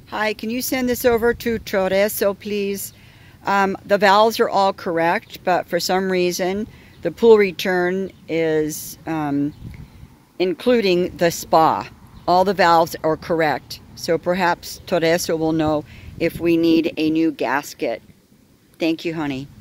Hi, can you send this over to Torreso, please? The valves are all correct, but for some reason, the pool return is including the spa. All the valves are correct, so perhaps Torreso will know if we need a new gasket. Thank you, honey.